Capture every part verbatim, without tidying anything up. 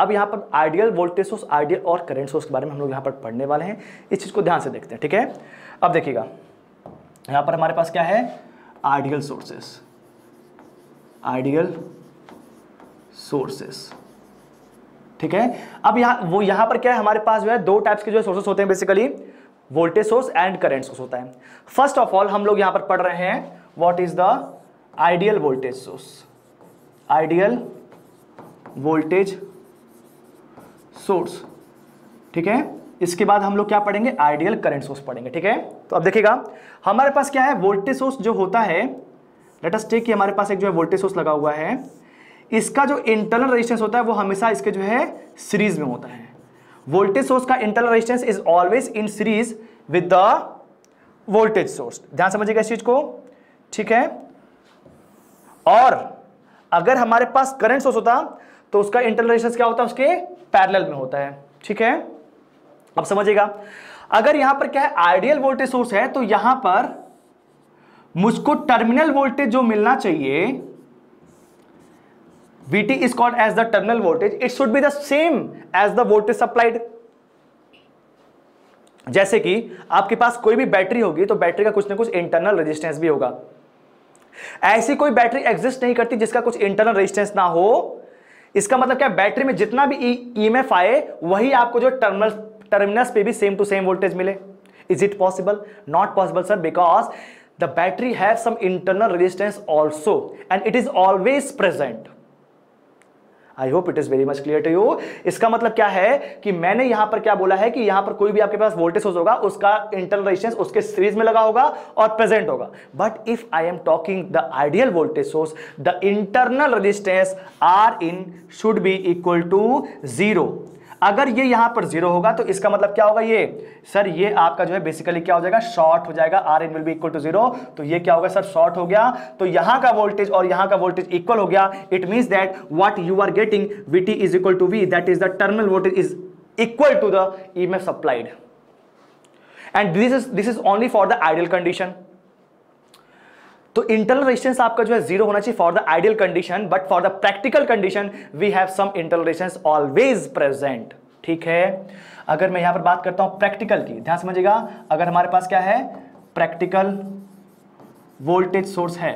अब यहाँ पर आइडियल वोल्टेज सोर्स, आइडियल और करंट सोर्स के बारे में हम लोग यहाँ पर पढ़ने वाले हैं। इस चीज को ध्यान से देखते हैं, ठीक है। अब देखिएगा यहाँ पर हमारे पास क्या है, आइडियल सोर्सेस, आइडियल सोर्सेस, ठीक है। अब यहाँ वो यहाँ पर क्या है, हमारे पास जो है दो टाइप्स के जो सोर्सेस होते हैं basically, voltage source and current source होता है। फर्स्ट ऑफ ऑल हम लोग यहाँ पर पढ़ रहे हैं what is the ideal voltage source, ideal voltage source, ठीक है। इसके बाद हम लोग क्या पढ़ेंगे, आइडियल करंट सोर्स पढ़ेंगे, ठीक है। तो अब देखिएगा हमारे पास क्या है, वोल्टेज सोर्स जो होता है, लेट अस टेक कि हमारे पास एक जो है वोल्टेज सोर्स लगा हुआ है, इसका जो इंटरनल रेजिस्टेंस होता है वो हमेशा इसके जो है सीरीज में होता है। वोल्टेज सोर्स का internal resistance is always in series with the voltage source, ध्यान समझिएगा इस चीज को, ठीक है। और अगर हमारे पास करंट सोर्स होता तो उसका इंटरनल रेजिस्टेंस क्या होता है, उसके पैरेलल में होता है, ठीक है। अब समझिएगा अगर यहां पर क्या है, आइडियल वोल्टेज सोर्स है, तो यहां पर मुझको टर्मिनल वोल्टेज जो मिलना चाहिए, V T is called as the terminal voltage, it should be the same as the voltage supplied। जैसे कि आपके पास कोई भी बैटरी होगी तो बैटरी का कुछ ना कुछ इंटरनल रेजिस्टेंस भी होगा। ऐसी कोई बैटरी एग्जिस्ट नहीं करती जिसका कुछ इंटरनल रेजिस्टेंस ना हो। इसका मतलब क्या, बैटरी में जितना भी ईएमएफ आए वही आपको जो टर्मिनल टर्मिनल्स पे भी सेम टू सेम वोल्टेज मिले। Is it possible? Not possible sir, because the battery have some internal resistance also and it is always present. I hope it is very much clear to you. इसका मतलब क्या है कि मैंने यहां पर क्या बोला है कि यहां पर कोई भी आपके पास वोल्टेज सोर्स होगा, उसका इंटरनल रेजिस्टेंस उसके सीरीज में लगा होगा और प्रेजेंट होगा। But if I am talking the ideal voltage source, the internal resistance R in should be equal to zero. अगर ये यहां पर जीरो होगा तो इसका मतलब क्या होगा, ये सर ये आपका जो है बेसिकली क्या हो जाएगा, शॉर्ट हो जाएगा। R in will be equal to zero, तो ये क्या होगा सर, शॉर्ट हो गया। तो यहां का वोल्टेज और यहां का वोल्टेज इक्वल हो गया। It means that what you are getting, V T is equal to V, that is the terminal voltage is equal to the EMF supplied, and this is this is only for the ideal condition. तो internal resistance आपका जो है zero होना चाहिए for the ideal condition, but for the practical condition we have some internal resistance always present, ठीक है। अगर मैं यहां पर बात करता हूं प्रैक्टिकल की, ध्यान समझिएगा, अगर हमारे पास क्या है, प्रैक्टिकल वोल्टेज सोर्स है,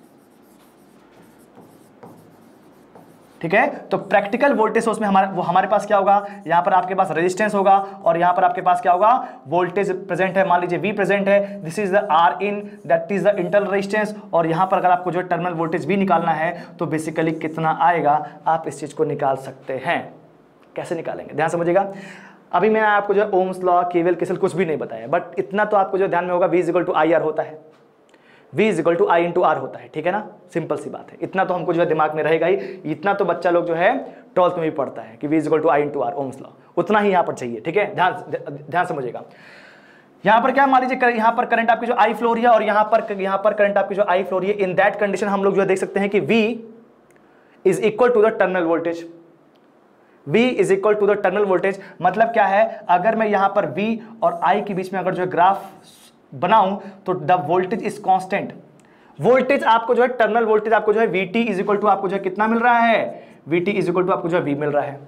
ठीक है। तो प्रैक्टिकल वोल्टेज सोर्स में हमारे वो हमारे पास क्या होगा, यहां पर आपके पास रेजिस्टेंस होगा और यहां पर आपके पास क्या होगा, वोल्टेज प्रेजेंट है, मान लीजिए V प्रेजेंट है, this is the R in, that is the internal resistance. और यहां पर अगर आपको जो टर्मिनल वोल्टेज भी निकालना है तो बेसिकली कितना आएगा, आप इस चीज को निकाल सकते हैं। कैसे निकालेंगे, ध्यान समझिएगा। अभी मैंने आपको जो ओम्स लॉ, केवीएल, केसीएल कुछ भी नहीं बताया, बट इतना तो आपको जो ध्यान में होगा, V is equal to I R होता है, V is equal to I into R होता है, ठीक है ना। सिंपल सी बात है, इतना तो हमको जो है दिमाग में रहेगा ही। इतना तो बच्चा लोग जो है ट्वेल्थ में भी पढ़ता है कि V is equal to I into R, Ohm's law, उतना ही यहाँ पर चाहिए, ठीक है। ध्यान ध्यान समझिएगा। यहाँ पर क्या, मान लीजिए यहाँ पर करंट आपकी जो आई फ्लो रही है और यहाँ पर यहाँ पर करंट आपकी जो आई फ्लो रही है, इन दैट कंडीशन हम लोग जो है देख सकते हैं कि V is equal to the terminal voltage. V is equal to the terminal voltage मतलब क्या है, अगर मैं यहां पर V और I के बीच में अगर जो है ग्राफ बनाऊं तो the voltage is constant. Voltage आपको जो है टर्मिनल वोल्टेज आपको जो है V T is equal to आपको जो है कितना मिल रहा है, V T is equal to आपको जो है V मिल रहा है।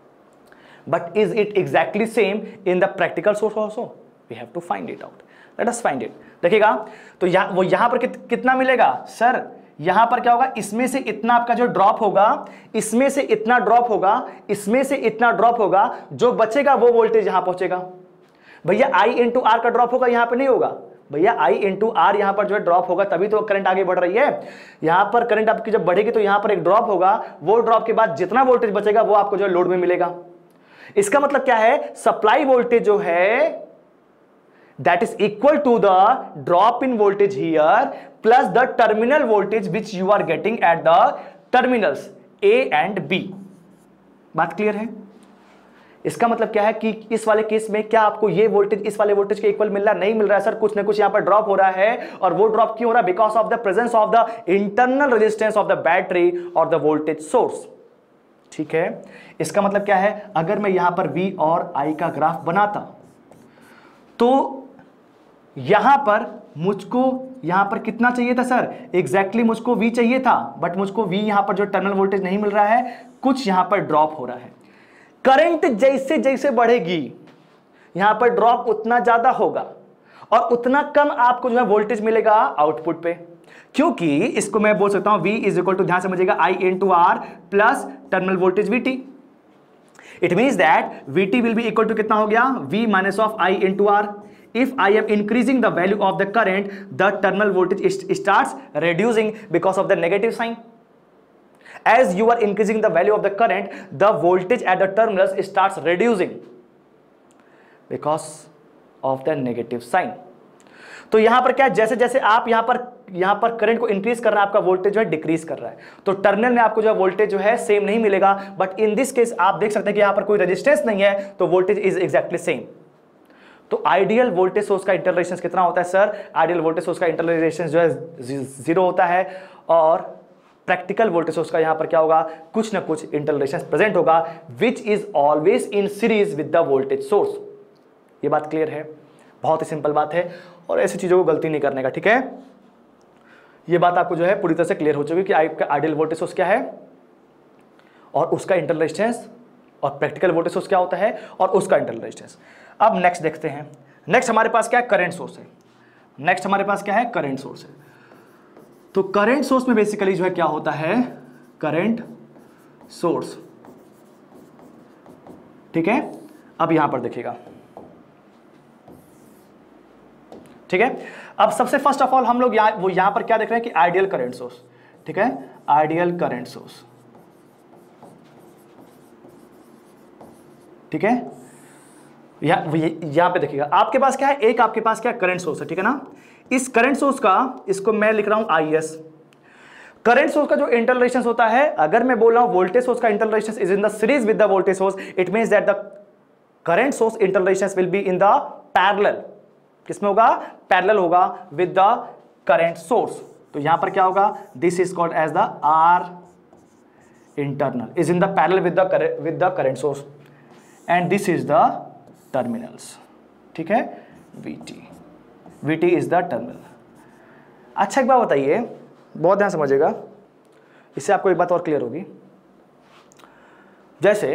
But is it exactly same in the practical source also, we have to find it out, let us find it. देखिएगा तो यह, वो यहां पर कित, कितना मिलेगा सर, यहां पर क्या होगा, इसमें से इतना आपका जो ड्रॉप होगा, इसमें से इतना ड्रॉप होगा, इसमें से इतना ड्रॉप होगा, जो बचेगा वो वोल्टेज यहां पहुंचेगा। भैया I इंटू आर का ड्रॉप होगा, यहां पर नहीं होगा भैया, I इंटू आर यहां पर जो है ड्रॉप होगा, तभी तो करंट आगे बढ़ रही है। यहां पर करंट आपकी जब बढ़ेगी तो यहां पर एक ड्रॉप होगा, वो ड्रॉप के बाद जितना वोल्टेज बचेगा वो आपको जो है लोड में मिलेगा। इसका मतलब क्या है, सप्लाई वोल्टेज जो है that is equal to the drop in voltage here plus the terminal voltage which you are getting at the terminals A and B। बात क्लियर है? इसका मतलब क्या है कि इस वाले केस में क्या आपको ये वोल्टेज इस वाले वोल्टेज के इक्वल मिल रहा है, नहीं मिल रहा है सर, कुछ ना कुछ यहां पर ड्रॉप हो रहा है। और वो ड्रॉप क्यों हो रहा है, because of the presence of the internal resistance of the battery और द वोल्टेज सोर्स, ठीक है। इसका मतलब क्या है, अगर मैं यहां पर V और I का ग्राफ बनाता तो यहां पर मुझको यहां पर कितना चाहिए था सर, एग्जैक्टली मुझको V चाहिए था, बट मुझको V यहां पर जो टर्मिनल वोल्टेज नहीं मिल रहा है, कुछ यहां पर ड्रॉप हो रहा है। करंट जैसे जैसे बढ़ेगी यहां पर ड्रॉप उतना ज्यादा होगा और उतना कम आपको जो है वोल्टेज मिलेगा आउटपुट पे, क्योंकि इसको मैं बोल सकता हूं V इज इक्वल टू, ध्यान समझिएगा, I into R plus terminal voltage V T। It means that V T will be equal to कितना हो गया, V minus of I into R. If I am increasing the value of the current, the terminal voltage starts reducing because of the negative sign. As you are increasing the value of the current, the voltage at the terminals starts reducing because of the negative sign. तो यहां पर क्या है, जैसे जैसे आप यहां पर यहां पर करंट को इंक्रीज कर रहा है, आपका वोल्टेज जो है डिक्रीज कर रहा है, तो टर्मिनल में आपको जो है वोल्टेज जो है सेम नहीं मिलेगा। बट इन दिस केस आप देख सकते हैं कि यहां पर कोई रेजिस्टेंस नहीं है, तो वोल्टेज इज एग्जैक्टली सेम। तो आइडियल वोल्टेज सोर्स का इंटरनल रेजिस्टेंस कितना होता है सर? आइडियल वोल्टेज सोर्स का इंटरनल रेजिस्टेंस जो है जीरो होता है, और प्रैक्टिकल वोल्टेज सोर्स का यहां पर क्या होगा, कुछ ना कुछ इंटरनल रेजिस्टेंस प्रेजेंट होगा, which is always in series with the voltage source. ये बात क्लियर है? बहुत ही सिंपल बात है, और ऐसी चीजों को गलती नहीं करने का, ठीक है? ये बात आपको जो है पूरी तरह से क्लियर हो चुकी कि आपका आइडियल वोल्टेज सोर्स क्या है और उसका इंटरनल रेजिस्टेंस, और प्रैक्टिकल वोल्टेज सोर्स क्या होता है और उसका इंटरनल रेजिस्टेंस। अब नेक्स्ट देखते हैं। नेक्स्ट हमारे पास क्या है, करंट सोर्स है। नेक्स्ट हमारे पास क्या है, करंट सोर्स है। तो करंट सोर्स में बेसिकली जो है क्या होता है, करंट सोर्स, ठीक है? अब यहां पर देखिएगा, ठीक है? अब सबसे फर्स्ट ऑफ ऑल हम लोग यहां वो यहां पर क्या देख रहे हैं कि आइडियल करंट सोर्स, ठीक है? आइडियल करंट सोर्स, ठीक है? यहां यहां पे देखिएगा आपके पास क्या है, एक आपके पास क्या करंट सोर्स है, ठीक है ना? इस करंट सोर्स का, इसको मैं लिख रहा हूं आई एस। करंट सोर्स का जो इंटरनल रेजिस्टेंस होता है, अगर मैं बोल रहा हूं वोल्टेज सोर्स का internal resistance is in the series with the voltage source, it means that the current source internal resistance will be in the parallel. किसमें होगा? पैरेलल होगा विद द करंट सोर्स। तो यहां पर क्या होगा, this is called as the R internal is in the parallel with the with the current source, and this is the terminals, ठीक है? V T, V T is the terminal. अच्छा एक बात बताइए, बहुत ध्यान समझिएगा, इससे आपको एक बात और क्लियर होगी। जैसे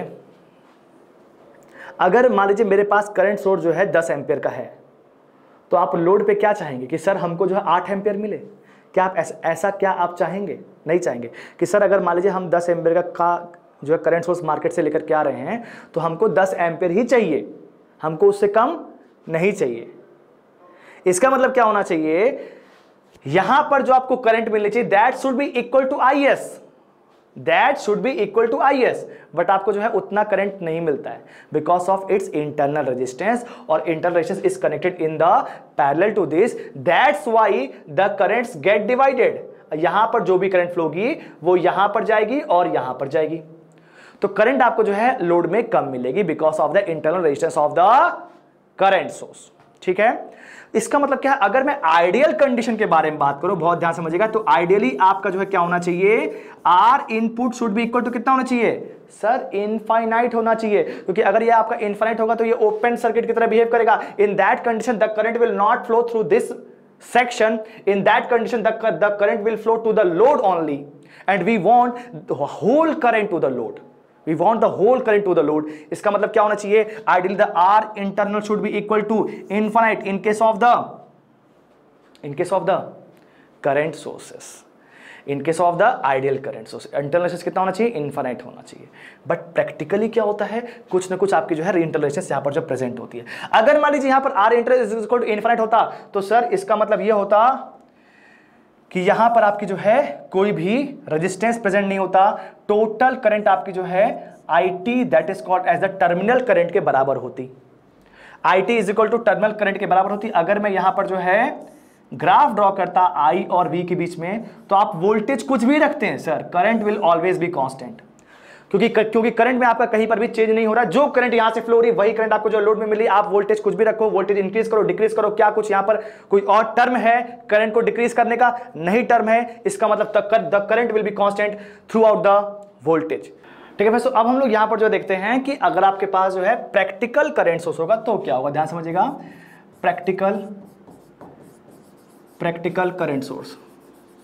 अगर मान लीजिए मेरे पास करंट सोर्स जो है दस एम्पियर का है, तो आप लोड पे क्या चाहेंगे कि सर हमको जो है आठ एम्पियर मिले? क्या आप ऐसा, ऐसा क्या आप चाहेंगे? नहीं चाहेंगे कि सर अगर मान लीजिए हम दस एम्पियर का, का जो है करंट सोर्स मार्केट से लेकर के आ रहे हैं, तो हमको दस एम्पियर ही चाहिए, हमको उससे कम नहीं चाहिए। इसका मतलब क्या होना चाहिए, यहां पर जो आपको करंट मिलनी चाहिए that should be equal to I S, that should be equal to I S, but आपको जो है उतना करंट नहीं मिलता है because of its internal resistance, और internal resistance is connected in the parallel to this, that's why the currents get divided. यहां पर जो भी करंट फ्लो होगी वो यहां पर जाएगी और यहां पर जाएगी, तो करंट आपको जो है लोड में कम मिलेगी because of the internal resistance of the current source, ठीक है? इसका मतलब क्या है, अगर मैं आइडियल कंडीशन के बारे में बात करूं, बहुत ध्यान समझिएगा, तो आइडियली आपका जो है क्या होना चाहिए, R input should be equal to कितना होना चाहिए सर? इनफाइनाइट होना चाहिए, क्योंकि अगर ये आपका इनफाइनाइट होगा तो ये ओपन सर्किट की तरह बिहेव करेगा। In that condition the current will not flow through this section. In that condition the, the current will flow to the load only, and we want the whole current to the load, we want the whole current to the load. इसका मतलब क्या होना चाहिए, ideally the R internal should be equal to infinite in case of the in case of the current sources, in case of the ideal current source internal resistance कितना होना चाहिए, infinite होना चाहिए. बट प्रैक्टिकली क्या होता है, कुछ ना कुछ आपकी जो है internal resistance यहाँ पर जो प्रेजेंट होती है. अगर मान लीजिए यहाँ पर R internal is equal to infinite होता तो सर इसका मतलब ये होता कि यहां पर आपकी जो है कोई भी रेजिस्टेंस प्रेजेंट नहीं होता, टोटल करंट आपकी जो है I T that is called as the terminal current के बराबर होती. I T is equal to terminal current के बराबर होती. अगर मैं यहां पर जो है ग्राफ ड्रॉ करता I और V के बीच में, तो आप वोल्टेज कुछ भी रखते हैं sir, current will always be constant, क्योंकि क्योंकि करंट में आपका कहीं पर भी चेंज नहीं हो रहा. जो करंट यहां से फ्लो हो रही वही करंट आपको जो लोड में मिली. आप वोल्टेज कुछ भी रखो, वोल्टेज इंक्रीज करो डिक्रीज करो, क्या कुछ यहां पर कोई और टर्म है करंट को डिक्रीज करने का? नहीं टर्म है. इसका मतलब the current will be constant throughout the voltage. ठीक है फ्रेंड्स, अब हम लोग यहां पर जो देखते हैं कि अगर आपके पास जो है प्रैक्टिकल करंट सोर्स होगा तो क्या होगा, ध्यान समझिएगा. Practical practical current source,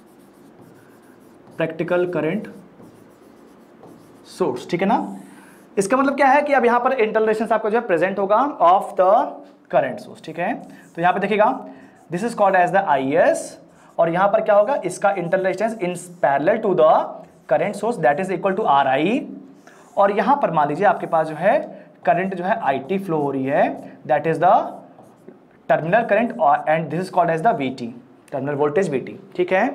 practical current source, ठीक है ना. इसका मतलब क्या है कि अब यहां पर इंटरनल रेजिस्टेंस आपका जो है प्रेजेंट होगा ऑफ द करंट सोर्स, ठीक है। तो यहां पे देखिएगा this is called as the I S, और यहां पर क्या होगा, इसका internal resistance in parallel to the current source that is equal to R I, और यहां पर मान लीजिए आपके पास जो है करंट जो है आई टी फ्लो हो रही है, that is the terminal current, and this is called as the V T, terminal voltage V T, ठीक है।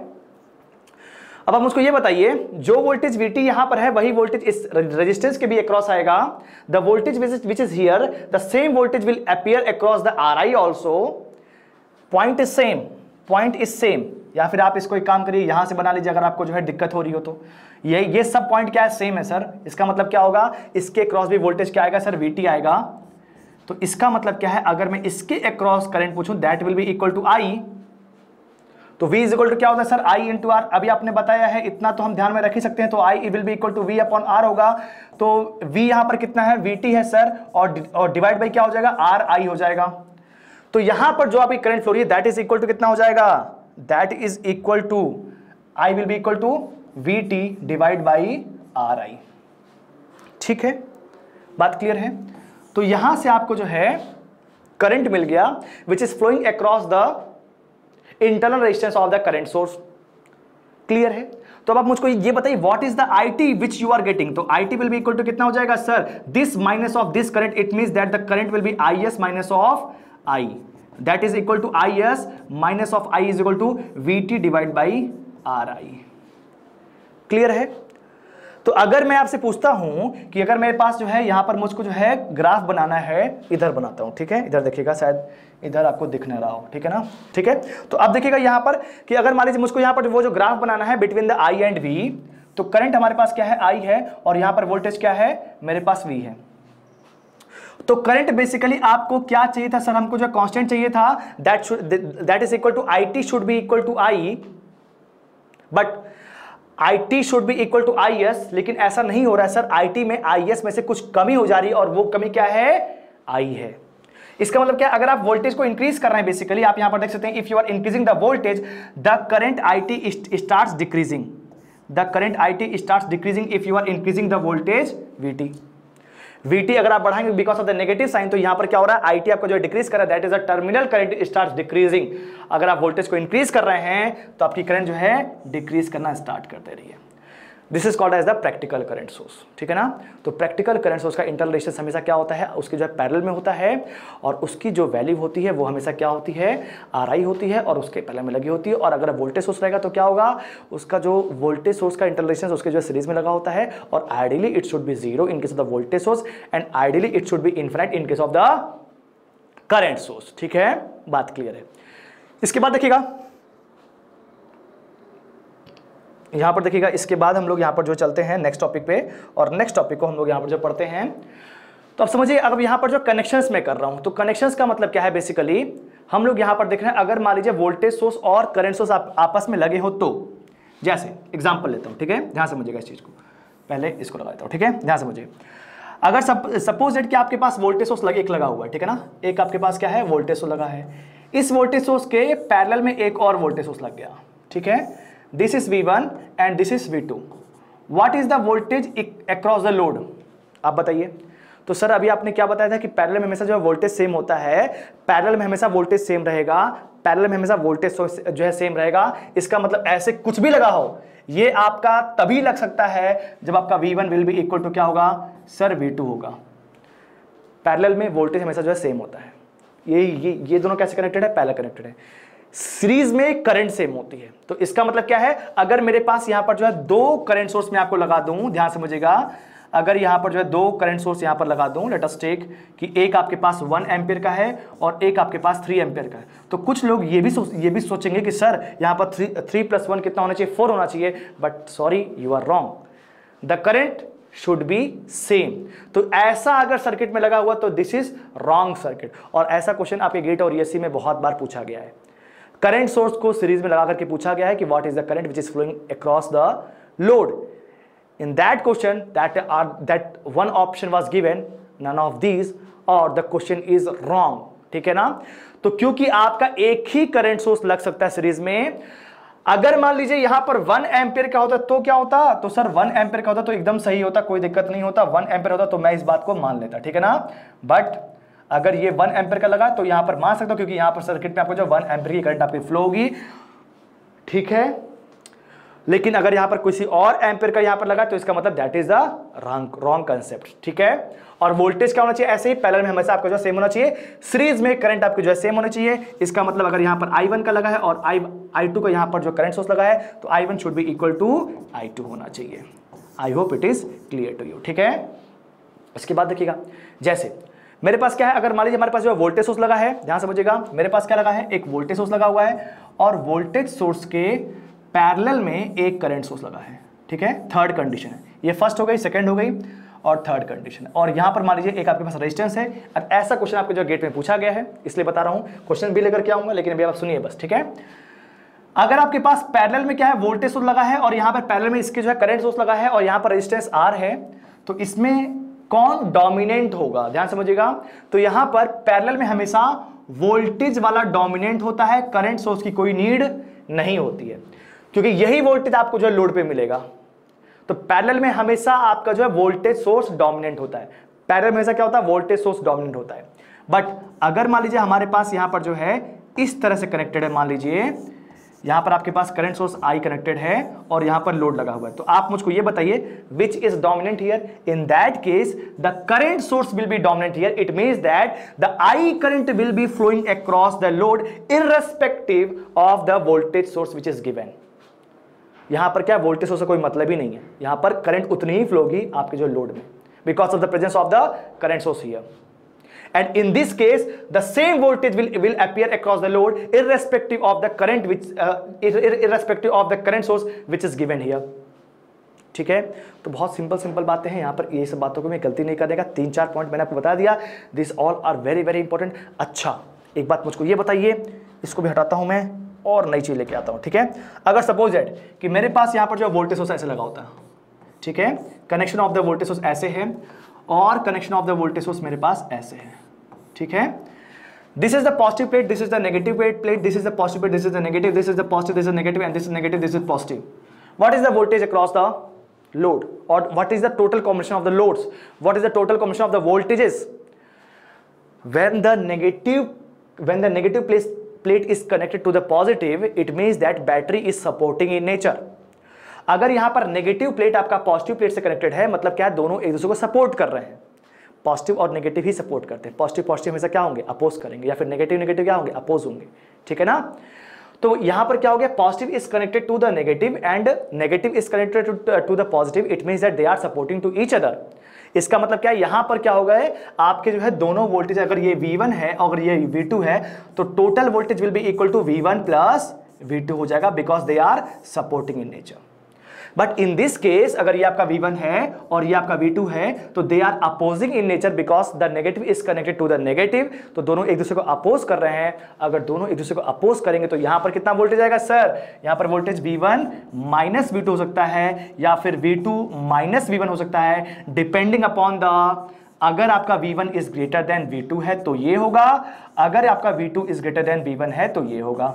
अब आप मुझको ये बताइए, जो वोल्टेज V T यहां पर है वही वोल्टेज इस रेजिस्टेंस के भी अक्रॉस आएगा। The voltage which is here, the same voltage will appear across the R I also, point is same, point is same. या फिर आप इसको एक काम करिए, यहां से बना लीजिए अगर आपको जो है दिक्कत हो रही हो तो। ये ये सब पॉइंट क्या है, सेम है सर। इसका मतलब क्या होगा, इसके अक्रॉस भी वोल्टेज क्या आएगा सर, V T आएगा। तो इसका मतलब क्या है, अगर मैं इसके अक्रॉस करंट पूछूं that will be equal to I, तो V इज इक्वल टू क्या होता है सर, I इंटू आर। अभी आपने बताया है, इतना तो हम ध्यान में रख ही सकते हैं, तो I will be equal to V upon R होगा। तो V यहां पर कितना है, V T है सर, और और डिवाइड बाई क्या हो जाएगा, R I हो जाएगा। तो यहां पर जो आपकी करंट फ्लो रही है दैट इज इक्वल टू कितना हो जाएगा, that is equal to I will be equal to V T divide by R I, ठीक है, बात क्लियर है। तो यहां से आपको जो है करंट मिल गया which is flowing across the internal resistance of the current source, clear है। तो अब आप मुझको ये बताइए what is the I T which you are getting. तो I T will be equal to कितना हो जाएगा sir, this minus of this current, it means that the current will be I S minus of I, that is equal to I S minus of I is equal to V T divide by R I, clear है। तो अगर मैं आपसे पूछता हूं कि अगर मेरे पास जो है यहां पर मुझको जो है ग्राफ बनाना है, इधर बनाता हूं, ठीक है, इधर देखिएगा, शायद इधर आपको दिख ना रहा हो, ठीक है ना, ठीक है। तो अब देखिएगा यहां पर कि अगर मान लीजिए मुझको यहां पर वो जो ग्राफ बनाना है between the I and V, तो करंट हमारे पास क्या है, आई है, और यहां पर वोल्टेज क्या है, मेरे पास वी है। तो करंट बेसिकली आपको क्या चाहिए था सर, हमको जो कांस्टेंट चाहिए था, that that is equal to I T should be equal to I, but I T should be equal to I S, लेकिन ऐसा नहीं हो रहा है सर, आई टी में आई एस में से कुछ कमी हो जा रही है, और वो कमी क्या है, आई है। इसका मतलब क्या, अगर आप वोल्टेज को इंक्रीज कर रहे हैं, बेसिकली आप यहां पर देख सकते हैं, if you are increasing the voltage the current I T starts decreasing, the current I T starts decreasing if you are increasing the voltage V T. V T अगर आप बढ़ाएंगे because of the negative sign, तो यहां पर क्या हो रहा है, I T आपको जो डिक्रीज कर रहा है, that is a terminal current starts decreasing. अगर आप वोल्टेज को इंक्रीज कर रहे हैं तो आपकी करंट जो है डिक्रीज करना स्टार्ट कर दे रही है। This is called as the practical current source, ठीक है ना। तो प्रैक्टिकल करंट सोर्स का इंटरनल रेजिस्टेंस हमेशा क्या होता है, उसके जो है पैरेलल में होता है, और उसकी जो वैल्यू होती है वो हमेशा क्या होती है, आर आई होती है, और उसके पैरेलल में लगी होती है। और अगर वोल्टेज सोर्स रहेगा तो क्या होगा, उसका जो वोल्टेज सोर्स का इंटरनल रेजिस्टेंस उसके जो सीरीज में लगा होता है, और ideally it should be zero in case of the voltage source, and ideally it should be infinite in case of the current source, ठीक है, बात क्लियर है। इसके बाद देखिएगा यहां पर देखिएगा, इसके बाद हम लोग यहां पर जो चलते हैं नेक्स्ट टॉपिक पे, और नेक्स्ट टॉपिक को हम लोग यहां पर जो पढ़ते हैं। तो अब समझिए, अब यहां पर जो कनेक्शंस मैं कर रहा हूं, तो कनेक्शंस का मतलब क्या है, बेसिकली हम लोग यहां पर देख रहे हैं, अगर मान लीजिए वोल्टेज सोर्स और करंट सोर्स आप, आपस में लगे हो, तो जैसे एग्जाम्पल लेता हूं, ठीक है, ध्यान समझिएगा इस चीज को, पहले इसको लगा देता हूं, ठीक है, ध्यान समझिए। अगर सपोज दैट कि आपके पास वोल्टेज सोर्स लगे, एक लगा हुआ है, ठीक है ना, एक आपके पास क्या है, वोल्टेज सोर्स लगा है, इस वोल्टेज सोर्स के पैरेलल में एक और वोल्टेज सोर्स लग गया, ठीक है, this is V one and this is V two. What is the voltage across the load? आप बताइए। तो सर अभी आपने क्या बताया था कि पैरेलल में हमेशा जो है वोल्टेज सेम होता है, पैरेलल में हमेशा वोल्टेज सेम रहेगा, पैरेलल में हमेशा वोल्टेज जो है सेम रहेगा। इसका मतलब ऐसे कुछ भी लगा हो, ये आपका तभी लग सकता है जब आपका V one will be equal to क्या होगा सर, V टू होगा। पैरेलल में वोल्टेज हमेशा जो है सेम होता है। ये ये ये दोनों कैसे कनेक्टेड है, पैरेलल कनेक्टेड है। सीरीज में करंट सेम होती है, तो इसका मतलब क्या है, अगर मेरे पास यहां पर जो है दो करंट सोर्स में आपको लगा दूं, ध्यान समझिएगा, अगर यहां पर जो है दो करंट सोर्स यहां पर लगा दूं, लेट अस टेक कि एक आपके पास वन एम्पियर का है और एक आपके पास थ्री एम्पियर का है, तो कुछ लोग ये भी सोच ये भी सोचेंगे कि सर यहां पर थ्री थ्री प्लस वन कितना होना चाहिए, फोर होना चाहिए, but sorry you are wrong, the current should be same. तो ऐसा अगर सर्किट में लगा हुआ तो दिस इज रॉन्ग सर्किट, और ऐसा क्वेश्चन आपके गेट और ईएससी में बहुत बार पूछा गया है। करंट सोर्स को सीरीज में लगा करके पूछा गया है कि what is the current which is flowing across the load. In that question that are that one option was given, none of these, और द क्वेश्चन इज रॉन्ग, ठीक है ना। तो क्योंकि आपका एक ही करंट सोर्स लग सकता है सीरीज में, अगर मान लीजिए यहां पर वन एम्पियर का होता तो क्या होता, तो सर वन एम्पियर का होता तो एकदम सही होता, कोई दिक्कत नहीं होता, वन एम्पियर होता तो मैं इस बात को मान लेता, ठीक है ना। बट अगर ये वन एम्पियर का लगा तो यहां पर मान सकता हूं, क्योंकि यहां पर सर्किट में आपको जो वन एम्पियर की करंट आपकी फ्लो होगी, ठीक है। लेकिन अगर यहां पर किसी और एम्पियर का यहां पर लगा तो इसका मतलब that is the wrong wrong concept, ठीक है। और वोल्टेज क्या होना चाहिए, ऐसे ही पैरेलल में हमेशा आपको जो सेम होना चाहिए, सीरीज में करंट आपको जो है सेम होना चाहिए। इसका मतलब अगर यहां पर आई वन का लगा है और आई आई टू का यहां पर जो करंट सोर्स लगा है तो I one should be equal to I two होना चाहिए। I hope it is clear to you, ठीक है। उसके बाद देखिएगा, जैसे मेरे पास क्या है, अगर मान लीजिए हमारे पास जो वोल्टेज सोर्स लगा है, ध्यान समझिएगा, मेरे पास क्या लगा है, एक वोल्टेज सोर्स लगा हुआ है और वोल्टेज सोर्स के पैरेलल में एक करंट सोर्स लगा है, ठीक है। थर्ड कंडीशन है, ये फर्स्ट हो गई, सेकंड हो गई और थर्ड कंडीशन। और यहां पर मान लीजिए एक आपके पास रेजिस्टेंस है। अब ऐसा क्वेश्चन आपके जो गेट में पूछा गया है, इसलिए बता रहा हूं, क्वेश्चन भी लेकर के आऊंगा, लेकिन अभी आप सुनिए बस, ठीक है। अगर आपके पास पैरेलल में क्या है, वोल्टेज सोर्स लगा है और यहां पर पैरेलल में इसके जो है करंट सोर्स लगा है और यहां पर रेजिस्टेंस आर है, तो इसमें कौन डोमिनेंट होगा, ध्यान समझिएगा। तो यहां पर पैरेलल में हमेशा वोल्टेज वाला डोमिनेंट होता है, करंट सोर्स की कोई नीड नहीं होती है, क्योंकि यही वोल्टेज आपको जो है लोड पे मिलेगा। तो पैरेलल में हमेशा आपका जो है वोल्टेज सोर्स डोमिनेंट होता है, पैरेलल में हमेशा क्या होता है, वोल्टेज सोर्स डोमिनेंट होता है। बट अगर मान लीजिए हमारे पास यहां पर जो है इस तरह से कनेक्टेड है, मान लीजिए यहां पर आपके पास करंट सोर्स आई कनेक्टेड है और यहां पर लोड लगा हुआ है, तो आप मुझको ये बताइए which is dominant here. In that case the current source will be dominant here. It means that the I current will be flowing across the load irrespective of the voltage source which is given. यहां पर क्या voltage source का कोई मतलब ही नहीं है, यहां पर करंट उतनी ही फ्लो होगी आपके जो लोड में, because of the presence of the current source here. And in this case, the same voltage will will appear across the load, irrespective of the current which uh, irrespective of the current source which is given here. ठीक है, तो बहुत simple simple बातें हैं, यहाँ पर ये सब बातों को मैं गलती नहीं करेगा। तीन चार पॉइंट मैंने आपको बता दिया, this all are very very important. अच्छा, एक बात मुझको ये बताइए, इसको भी हटाता हूं मैं और नई चीज लेके आता हूं, ठीक है। अगर सपोज दैट कि मेरे पास यहाँ पर जो वोल्टेज सोर्स ऐसे लगा होता है, ठीक है, connection of the voltage source ऐसे है और connection of the voltage source मेरे पास ऐसे है, ठीक है। This is the positive plate, this is the negative plate, this is the positive plate, this is the negative, this is the positive, this is negative and this is negative, this is positive. What is the voltage across the load और what is the total combination of the loads, what is the total combination of the voltages when the negative when the negative place, plate is connected to the positive, it means that battery is supporting in nature। अगर यहां पर negative plate आपका positive plate से connected है, मतलब क्या दोनों एक दूसरे को सपोर्ट कर रहे हैं, पॉजिटिव और नेगेटिव ही सपोर्ट करते हैं। पॉजिटिव पॉजिटिव हमेशा क्या होंगे, अपोज करेंगे, या फिर नेगेटिव नेगेटिव क्या होंगे, अपोज होंगे, ठीक है ना। तो यहां पर क्या हो गया, positive is connected to the negative and negative is connected to the positive, it means that they are supporting to each other. इसका मतलब क्या है, यहां पर क्या हो गया है, आपके जो है दोनों वोल्टेज, अगर ये वी वन है और ये वी टू है, तो total voltage will be equal to V one plus V two हो जाएगा, because they are supporting in nature. But in this case अगर ये आपका वी वन है और ये आपका वी टू है, तो they are opposing in nature, because the negative is connected to the negative, तो दोनों एक दूसरे को अपोज कर रहे हैं। अगर दोनों एक दूसरे को अपोज करेंगे तो यहां पर कितना वोल्टेज आएगा सर, यहां पर voltage V one minus V two हो सकता है या फिर V two minus V one हो सकता है, डिपेंडिंग अपॉन द, अगर आपका V one is greater than V two है तो ये होगा, अगर आपका V two is greater than V one है तो ये होगा।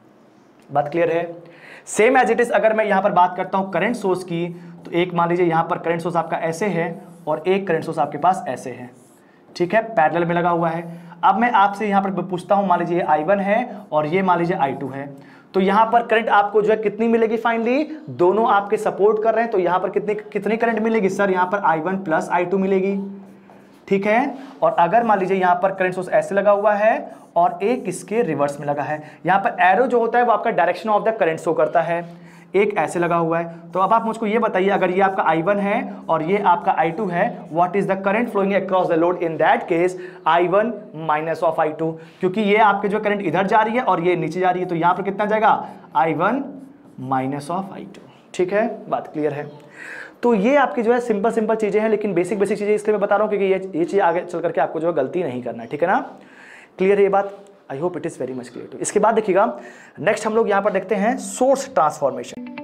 बात क्लियर है। सेम एज इट इज अगर मैं यहां पर बात करता हूं करंट सोर्स की, तो एक मान लीजिए यहां पर करंट सोर्स आपका ऐसे है और एक करंट सोर्स आपके पास ऐसे है, ठीक है, पैरेलल में लगा हुआ है। अब मैं आपसे यहां पर पूछता हूं, मान लीजिए आई वन है और ये मान लीजिए आई टू है, तो यहां पर करंट आपको जो है कितनी मिलेगी, फाइनली दोनों आपके सपोर्ट कर रहे हैं, तो यहां पर कितनी कितनी करंट मिलेगी सर, यहां पर I one plus I two मिलेगी, ठीक है। और अगर मान लीजिए यहां पर करंट सोर्स ऐसे लगा हुआ है और एक इसके रिवर्स में लगा है, यहां पर एरो जो होता है वो आपका direction of the current show करता है, एक ऐसे लगा हुआ है। तो अब आप मुझको ये बताइए, अगर ये आपका आई वन है और ये आपका आई टू है, what is the current flowing across the load, in that case I one minus of I two, क्योंकि ये आपके जो करंट इधर जा रही है और ये नीचे जा रही है, तो यहां पर कितना जाएगा, I one minus of I two, ठीक है। बात क्लियर है। तो ये आपकी जो है सिंपल सिंपल चीजें हैं, लेकिन बेसिक बेसिक चीजें इसलिए मैं बता रहा हूं क्योंकि ये ये चीज आगे चल करके आपको जो है गलती नहीं करना है, ठीक है ना। क्लियर है ये बात, I hope it is very much clear to. इसके बाद देखिएगा नेक्स्ट हम लोग यहां पर देखते हैं सोर्स ट्रांसफॉर्मेशन।